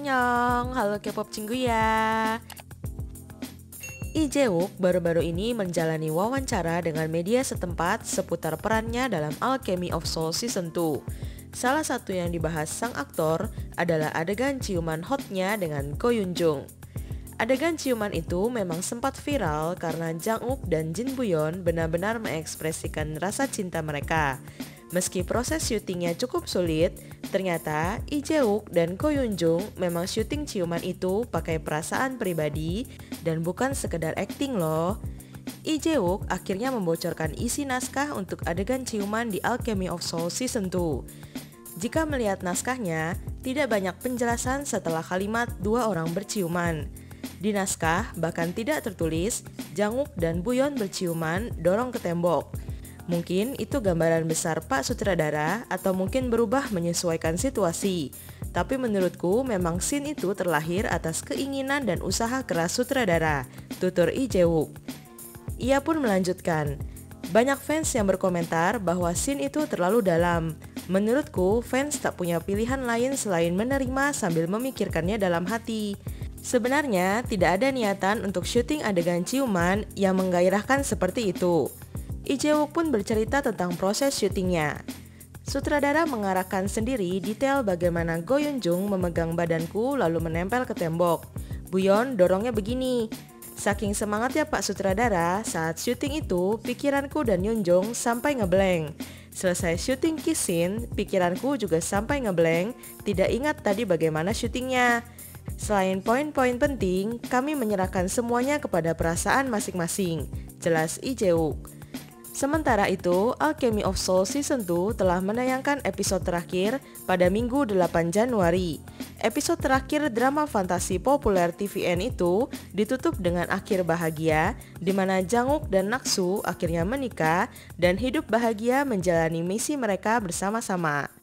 Annyeong, halo K-pop Cinggu ya. Lee Jae-wook baru-baru ini menjalani wawancara dengan media setempat seputar perannya dalam Alchemy of Soul Season 2. Salah satu yang dibahas sang aktor adalah adegan ciuman hotnya dengan Ko Yoon Jung. Adegan ciuman itu memang sempat viral karena Jang Uk dan Jin Bu-yeon benar-benar mengekspresikan rasa cinta mereka. Meski proses syutingnya cukup sulit, ternyata Lee Jae-wook dan Ko Yoon Jung memang syuting ciuman itu pakai perasaan pribadi dan bukan sekedar akting loh. Lee Jae-wook akhirnya membocorkan isi naskah untuk adegan ciuman di Alchemy of Soul Season 2. Jika melihat naskahnya, tidak banyak penjelasan setelah kalimat dua orang berciuman. Di naskah bahkan tidak tertulis Jang Uk dan Bu-yeon berciuman dorong ke tembok. Mungkin itu gambaran besar Pak Sutradara atau mungkin berubah menyesuaikan situasi. Tapi menurutku memang scene itu terlahir atas keinginan dan usaha keras sutradara, tutur Lee Jae-wook. Ia pun melanjutkan, banyak fans yang berkomentar bahwa scene itu terlalu dalam. Menurutku fans tak punya pilihan lain selain menerima sambil memikirkannya dalam hati. Sebenarnya tidak ada niatan untuk syuting adegan ciuman yang menggairahkan seperti itu. Lee Jae-wook pun bercerita tentang proses syutingnya. Sutradara mengarahkan sendiri detail bagaimana Ko Yoon Jung memegang badanku lalu menempel ke tembok. Bu-yeon dorongnya begini. Saking semangatnya Pak Sutradara, saat syuting itu pikiranku dan Yoon Jung sampai ngeblank. Selesai syuting kiss scene, pikiranku juga sampai ngeblank, tidak ingat tadi bagaimana syutingnya. Selain poin-poin penting, kami menyerahkan semuanya kepada perasaan masing-masing, jelas Lee Jae-wook. Sementara itu, Alchemy of Soul Season 2 telah menayangkan episode terakhir pada Minggu 8 Januari. Episode terakhir drama fantasi populer TVN itu ditutup dengan akhir bahagia, di mana Jang Uk dan Naksu akhirnya menikah dan hidup bahagia menjalani misi mereka bersama-sama.